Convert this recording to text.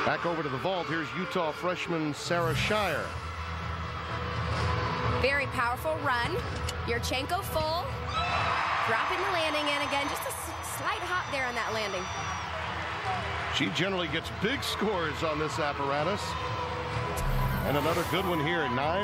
Back over to the vault. Here's Utah freshman Sarah Shire. Very powerful run. Yurchenko full. Dropping the landing, and again, just a slight hop there on that landing. She generally gets big scores on this apparatus. And another good one here at 9.